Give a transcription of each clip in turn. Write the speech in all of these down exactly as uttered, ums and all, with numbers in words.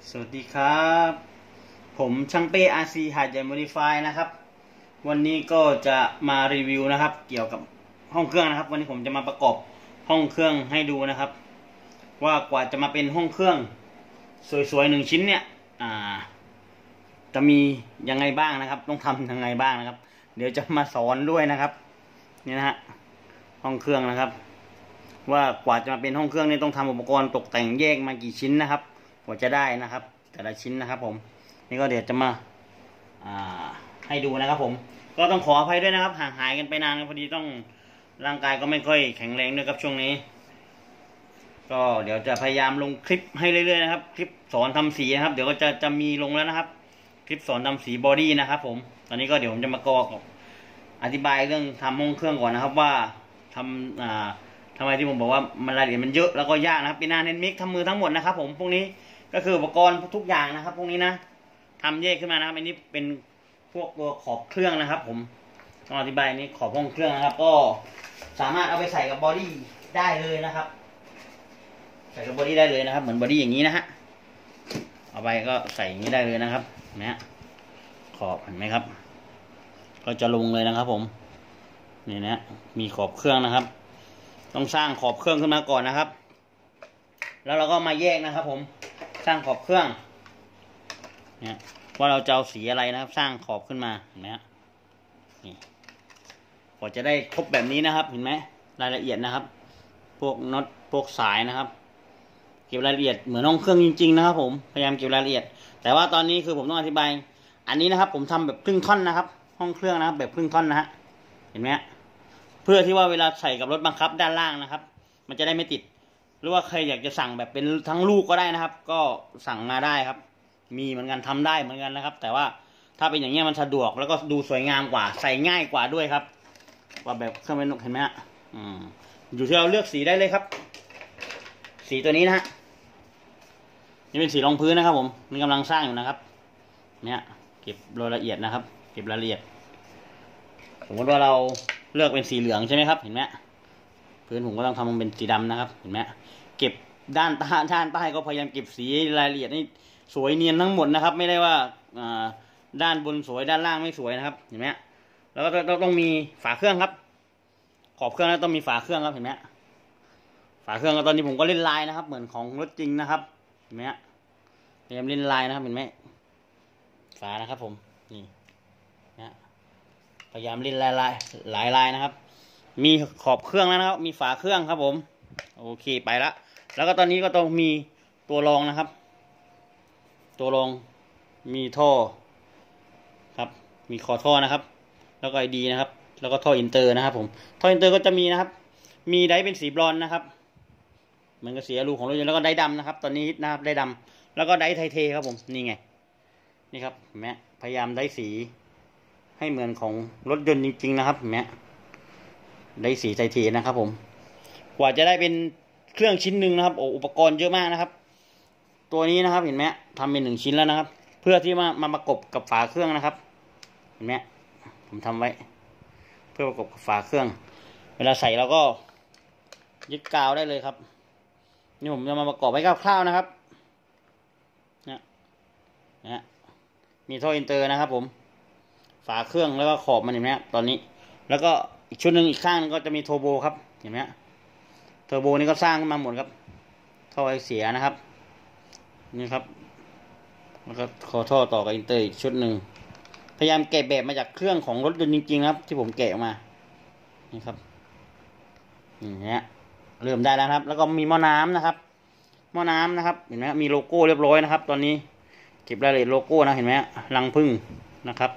สวัสดีครับผมช่างเป้ อาร์ ซี หาดใหญ่โมดิฟายนะครับวันนี้ก็จะมารีวิวนะครับเกี่ยวกับห้องเครื่องนะครับวันนี้ผมจะมาประกอบห้องเครื่องให้ดูนะครับว่ากว่าจะมาเป็นห้องเครื่องสวยๆหนึ่งชิ้นเนี่ยอ่าจะมียังไงบ้างนะครับต้องทำยังไงบ้างนะครับเดี๋ยวจะมาสอนด้วยนะครับนี่นะฮะห้องเครื่องนะครับว่ากว่าจะมาเป็นห้องเครื่องนี่ต้องทำอุปกรณ์ตกแต่งแยกมากี่ชิ้นนะครับกว่าจะได้นะครับแต่ละชิ้นนะครับผมนี่ก็เดี๋ยวจะมาให้ดูนะครับผมก็ต้องขออภัยด้วยนะครับห่างหายกันไปนานพอดีต้องร่างกายก็ไม่ค่อยแข็งแรงด้วยครับช่วงนี้ก็เดี๋ยวจะพยายามลงคลิปให้เรื่อยๆนะครับคลิปสอนทำสีนะครับเดี๋ยวก็จะจะมีลงแล้วนะครับคลิปสอนทำสีบอดี้นะครับผมตอนนี้ก็เดี๋ยวผมจะมากรอกอธิบายเรื่องทำห้องเครื่องก่อนนะครับว่าทำอ่าทำไมที่ผมบอกว่ามันรายละเอียดมันเยอะแล้วก็ยากนะครับเป็นงานเน้นมิกทำมือทั้งหมดนะครับผมพวกนี้ก็คืออุปกรณ์ทุกอย่างนะครับพวกนี้นะทำแยกขึ้นมานะครับอันนี้เป็นพวกตัวขอบเครื่องนะครับผมต้องอธิบายนี้ขอบห้องเครื่องนะครับก็สามารถเอาไปใส่กับบอดี้ได้เลยนะครับใส่กับบอดี้ได้เลยนะครับเหมือนบอดี้อย่างนี้นะฮะเอาไปก็ใส่อย่างนี้ได้เลยนะครับนะขอบเห็นไหมครับก็จะลงเลยนะครับผมนี่นะมีขอบเครื่องนะครับต้องสร้างขอบเครื่องขึ้นมาก่อนนะครับแล้วเราก็มาแยกนะครับผมสร้างขอบเครื่องเนี่ยว่าเราจะเอาสีอะไรนะครับสร้างขอบขึ้นมาเห็นไหมฮะนี่พอจะได้ครบแบบนี้นะครับเห็นไหมรายละเอียดนะครับพวกน็อตพวกสายนะครับเก็บรายละเอียดเหมือนห้องเครื่องจริงๆนะครับผมพยายามเก็บรายละเอียดแต่ว่าตอนนี้คือผมต้องอธิบายอันนี้นะครับผมทำแบบครึ่งท่อนนะครับห้องเครื่องนะครับแบบครึ่งท่อนนะฮะเห็นไหมเพื่อที่ว่าเวลาใส่กับรถบังคับด้านล่างนะครับมันจะได้ไม่ติดหรือว่าใครอยากจะสั่งแบบเป็นทั้งลูกก็ได้นะครับก็สั่งมาได้ครับมีเหมือนกันทำได้เหมือนกันนะครับแต่ว่าถ้าเป็นอย่างเงี้ยมันสะดวกแล้วก็ดูสวยงามกว่าใส่ง่ายกว่าด้วยครับว่าแบบเครื่องเป็นนกเห็นไหมฮะอืมอยู่ที่เราเลือกสีได้เลยครับสีตัวนี้นะฮะนี่เป็นสีรองพื้นนะครับผมนี่กำลังสร้างอยู่นะครับเนี่ยเก็บรายละเอียดนะครับเก็บรายละเอียดสมมติว่าเราเลือกเป็นสีเหลืองใช่ไหมครับเห็นไหมพื้นผมก็ต้องทำมันเป็นสีดำนะครับเห็นไหมเก็บด้านใต้ด้านใต้ก็พยายามเก็บสีรายละเอียดให้สวยเนียนทั้งหมดนะครับไม่ได้ว่าด้านบนสวยด้านล่างไม่สวยนะครับเห็นไหมแล้วก็ต้องมีฝาเครื่องครับขอบเครื่องแล้วต้องมีฝาเครื่องครับเห็นไหมฝาเครื่องตอนนี้ผมก็เล่นลายนะครับเหมือนของรถจริงนะครับเห็นไหมพยายามเล่นลายนะครับเห็นไหมฝานะครับผมนี่นะพยายามเล่นลายลายหลายลายนะครับมีขอบเครื่องแล้วนะครับมีฝาเครื่องครับผมโอเคไปละแล้วก็ตอนนี้ก็ต้องมีตัวรองนะครับตัวรองมีท่อครับมีคอท่อนะครับแล้วก็ไอดีนะครับแล้วก็ท่ออินเตอร์นะครับผมท่ออินเตอร์ก็จะมีนะครับมีไดเป็นสีบรอนนะครับเหมือนกับสีอลูของรถยนต์แล้วก็ไดดำนะครับตอนนี้นะครับไดดำแล้วก็ไดไทเทครับผมนี่ไงนี่ครับแม่พยายามไดสีให้เหมือนของรถยนต์จริงๆนะครับแม่ได้สีไทเทนะครับผมกว่าจะได้เป็นเครื่องชิ้นหนึ่งนะครับโอ้อุปกรณ์เยอะมากนะครับตัวนี้นะครับเห็นไหมทำเป็นหนึ่งชิ้นแล้วนะครับเพื่อที่มามาประกบกับฝาเครื่องนะครับเห็นไหมผมทำไว้เพื่อประกบกับฝาเครื่องเวลาใส่เราก็ยึดกาวได้เลยครับนี่ผมจะมาประกอบไว้คร่าวๆนะครับเนี่ยนะมีท่ออินเตอร์นะครับผมฝาเครื่องแล้วก็ขอบมันเห็นไหมตอนนี้แล้วก็อีกชุดหนึ่งอีกข้างก็จะมีโทโบครับเห็นไหมเทอร์โบนี่ก็สร้างขึ้นมาหมดครับท่อไอเสียนะครับนี่ครับแล้วก็ขอท่อต่อกับอินเตอร์อีกชุดหนึ่งพยายามแกะแบบมาจากเครื่องของรถยนต์จริงๆครับที่ผมแกะออกมานี่ครับอย่างเงี้ยเริ่มได้แล้วครับแล้วก็มีหม้อน้ำนะครับหม้อน้ำนะครับเห็นไหมมีโลโก้เรียบร้อยนะครับตอนนี้เก็บรายละเอียดโลโก้นะเห็นไหมรังผึ้งนะครับ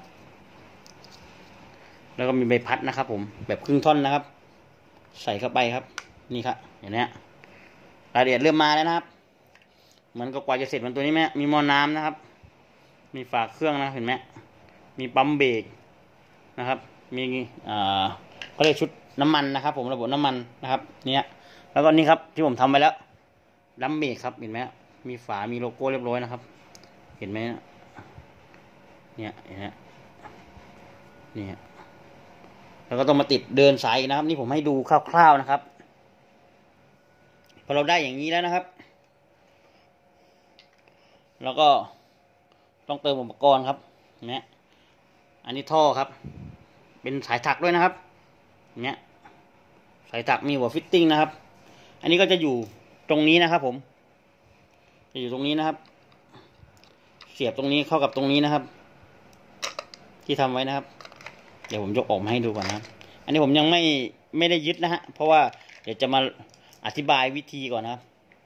แล้วก็มีใบพัดนะครับผมแบบครึ่งท่อนนะครับใส่เข้าไปครับนี่ครับอย่างนี้รายละเอียดเริ่มมาแล้วนะครับเหมือนกับกว่าจะเสร็จมันตัวนี้ไหมมีหม้อน้ำนะครับมีฝาเครื่องนะเห็นไหมมีปั๊มเบรกนะครับมีอ่าเขาเรียกชุดน้ำมันนะครับผมระบบน้ำมันนะครับเนี่ยแล้วก็นี่ครับที่ผมทำไปแล้วดัมเบรกครับเห็นไหมมีฝามีโลโก้เรียบร้อยนะครับเห็นไหมเนี่ยเห็นไหมนี่แล้วก็ต้องมาติดเดินสายนะครับนี่ผมให้ดูคร่าวๆนะครับพอเราได้อย่างนี้แล้วนะครับแล้วก็ต้องเติมอุปกรณ์ครับเนี่ยอันนี้ท่อครับเป็นสายถักด้วยนะครับเนี่ยสายถักมีหัวฟิตติ้งนะครับอันนี้ก็จะอยู่ตรงนี้นะครับผมจะอยู่ตรงนี้นะครับเสียบตรงนี้เข้ากับตรงนี้นะครับที่ทำไว้นะครับเดี๋ยวผมยกออกมาให้ดูก่อนนะครับอันนี้ผมยังไม่ไม่ได้ยึดนะฮะเพราะว่าเดี๋ยวจะมาอธิบายวิธีก่อนนะครับ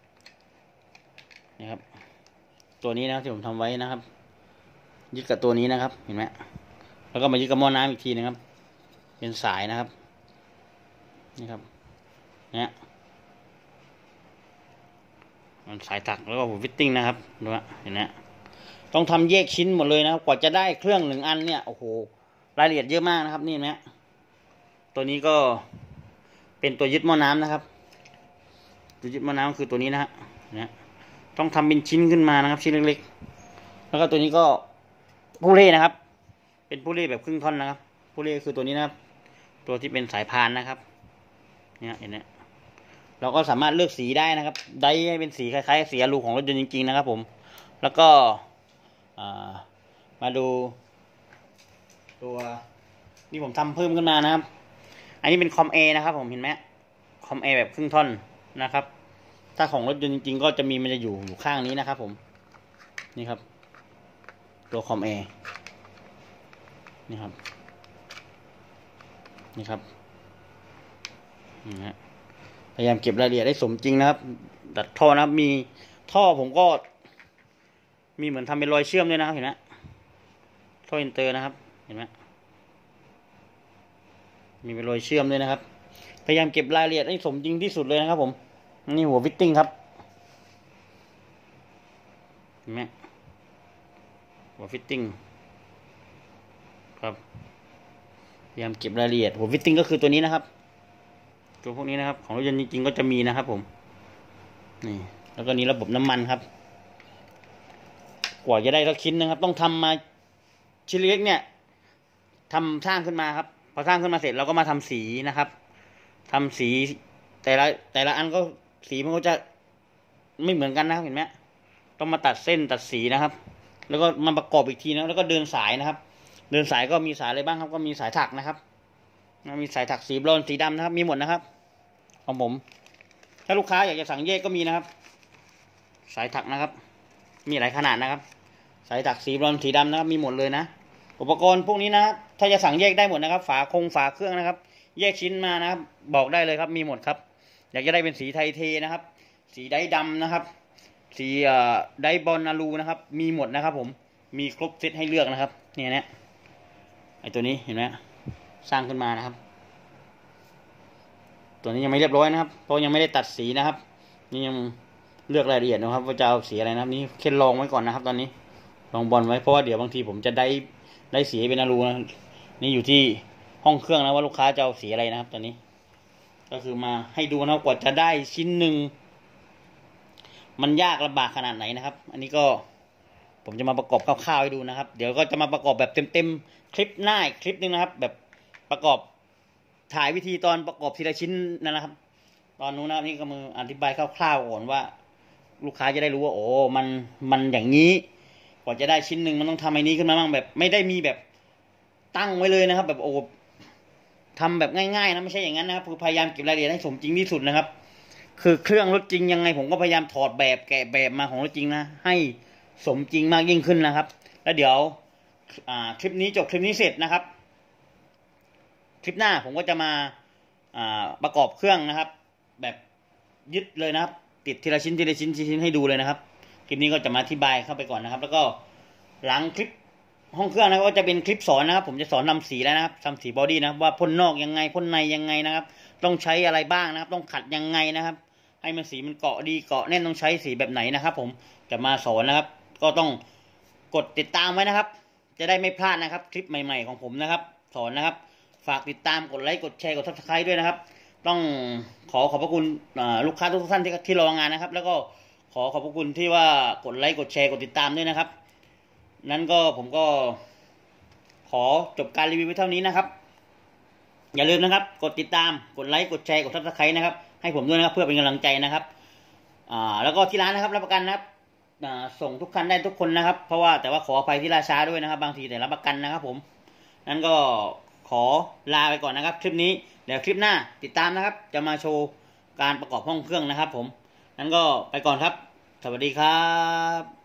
นี่ครับตัวนี้นะครับที่ผมทำไว้นะครับยึดกับตัวนี้นะครับเห็นไหมแล้วก็มายึดกับหม้อน้ำอีกทีนะครับเป็นสายนะครับนี่ครับเนี่ยมันสายถักแล้วก็หัวฟิตติ้งนะครับดูนะเห็นไหมต้องทำแยกชิ้นหมดเลยนะครับกว่าจะได้เครื่องหนึ่งอันเนี่ยโอ้โหรายละเอียดเยอะมากนะครับนี่นะตัวนี้ก็เป็นตัวยึดหม้อน้ำนะครับตัวยึดหม้อน้ำคือตัวนี้นะฮะเนี่ยต้องทำเป็นชิ้นขึ้นมานะครับชิ้นเล็กๆแล้วก็ตัวนี้ก็ผู้เล่นะครับเป็นผู้เล่แบบครึ่งท่อนนะครับผู้เล่คือตัวนี้นะครับตัวที่เป็นสายพานนะครับเนี่ยเห็นไหมเราก็สามารถเลือกสีได้นะครับได้ให้เป็นสีคล้ายๆสีอลูของรถยนต์จริงๆนะครับผมแล้วก็มาดูตัวนี่ผมทำเพิ่มขึ้นมานะครับอันนี้เป็นคอมเอนะครับผมเห็นไหมคอมเอแบบครึ่งท่อนนะครับถ้าของรถยนต์จริงๆก็จะมีมันจะอยู่อยู่ข้างนี้นะครับผมนี่ครับตัวคอมเอนี่ครับนี่ครับนี่ฮะพยายามเก็บรายละเอียดได้สมจริงนะครับดัดท่อนะครับมีท่อผมก็มีเหมือนทำเป็นรอยเชื่อมด้วยนะครับเห็นไหมท่ออินเตอร์นะครับเห็นไหมมีเป็นรอยเชื่อมด้วยนะครับพยายามเก็บรายละเอียดให้สมจริงที่สุดเลยนะครับผมนี่หัวฟิตติ้งครับเห็นไหมหัวฟิตติ้งครับพยายามเก็บรายละเอียดหัวฟิตติ้งก็คือตัวนี้นะครับตัวพวกนี้นะครับของรถยนต์จริงๆก็จะมีนะครับผมนี่แล้วก็นี้ระบบน้ำมันครับกว่าจะได้สักชิ้นนะครับต้องทำมาชิ้นเล็กเนี่ยทำสร้างขึ้นมาครับพอสร้างขึ้นมาเสร็จเราก็มาทำสีนะครับทำสีแต่ละแต่ละอันก็สีมันก็จะไม่เหมือนกันนะครับเห็นไหมต้องมาตัดเส้นตัดสีนะครับแล้วก็มาประกอบอีกทีนะแล้วก็เดินสายนะครับเดินสายก็มีสายอะไรบ้างครับก็มีสายถักนะครับมีสายถักสีบรอนซ์สีดำนะครับมีหมดนะครับของผมถ้าลูกค้าอยากจะสั่งแยกก็มีนะครับสายถักนะครับมีหลายขนาดนะครับสายถักสีบรอนซ์สีดำนะครับมีหมดเลยนะอุปกรณ์พวกนี้นะถ้าจะสั่งแยกได้หมดนะครับฝาคงฝาเครื่องนะครับแยกชิ้นมานะครับบอกได้เลยครับมีหมดครับอยากจะได้เป็นสีไทเทนะครับสีไดดำนะครับสีไดบอลนารูนะครับมีหมดนะครับผมมีครบเซตให้เลือกนะครับเนี่ยนะไอตัวนี้เห็นไหมสร้างขึ้นมานะครับตัวนี้ยังไม่เรียบร้อยนะครับเพราะยังไม่ได้ตัดสีนะครับนี่ยังเลือกรายละเอียดนะครับว่าจะเอาสีอะไรนะครับนี่แค่ลองไว้ก่อนนะครับตอนนี้ลองบอลไว้เพราะว่าเดี๋ยวบางทีผมจะได้ได้สีเป็นนารูนะนี่อยู่ที่ห้องเครื่องนะว่าลูกค้าจะเอาสีอะไรนะครับตอนนี้ก็คือมาให้ดูนะกว่าจะได้ชิ้นหนึ่งมันยากลำบากขนาดไหนนะครับอันนี้ก็ผมจะมาประกอบคร่าวๆให้ดูนะครับเดี๋ยวก็จะมาประกอบแบบเต็มๆคลิปหน้าคลิปนึงนะครับแบบประกอบถ่ายวิธีตอนประกอบทีละชิ้นนะครับตอนนู้นนะนี่ก็มืออธิบายคร่าวๆก่อนว่าลูกค้าจะได้รู้ว่าโอ้มันมันอย่างนี้กว่าจะได้ชิ้นหนึ่งมันต้องทำไอ้นี้ขึ้นมาบ้างแบบไม่ได้มีแบบตั้งไว้เลยนะครับแบบโอ้ทำแบบง่ายๆนะไม่ใช่อย่างนั้นนะครับคือพยายามเก็บรายละเอียดให้สมจริงที่สุดนะครับคือเครื่องรถจริงยังไงผมก็พยายามถอดแบบแกะแบบมาของรถจริงนะให้สมจริงมากยิ่งขึ้นนะครับแล้วเดี๋ยวคลิปนี้จบคลิปนี้เสร็จนะครับคลิปหน้าผมก็จะมาประกอบเครื่องนะครับแบบยึดเลยนะครับติดทีละชิ้นทีละชิ้นทีละชิ้นให้ดูเลยนะครับคลิปนี้ก็จะมาอธิบายเข้าไปก่อนนะครับแล้วก็หลังคลิปห้องเครื่องนะก็จะเป็นคลิปสอนนะครับผมจะสอนทำสีแล้วนะครับทำสีบอดี้นะครับว่าพ่นนอกยังไงพ่นในยังไงนะครับต้องใช้อะไรบ้างนะครับต้องขัดยังไงนะครับให้มันสีมันเกาะดีเกาะแน่นต้องใช้สีแบบไหนนะครับผมจะมาสอนนะครับก็ต้องกดติดตามไว้นะครับจะได้ไม่พลาดนะครับคลิปใหม่ๆของผมนะครับสอนนะครับฝากติดตามกดไลค์กดแชร์กดซับสไครต์ด้วยนะครับต้องขอขอบพระคุณลูกค้าทุกท่านที่ที่รองานนะครับแล้วก็ขอขอบพระคุณที่ว่ากดไลค์กดแชร์กดติดตามด้วยนะครับนั้นก็ผมก็ขอจบการรีวิวไว้เท่านี้นะครับอย่าลืมนะครับกดติดตามกดไลค์กดแชร์กดซับสไครต์นะครับให้ผมด้วยนะครับเพื่อเป็นกำลังใจนะครับอ่าแล้วก็ที่ร้านนะครับรับประกันนะครับส่งทุกคันได้ทุกคนนะครับเพราะว่าแต่ว่าขออภัยที่ล่าช้าด้วยนะครับบางทีแต่รับประกันนะครับผมนั้นก็ขอลาไปก่อนนะครับคลิปนี้เดี๋ยวคลิปหน้าติดตามนะครับจะมาโชว์การประกอบห้องเครื่องนะครับผมนั้นก็ไปก่อนครับสวัสดีครับ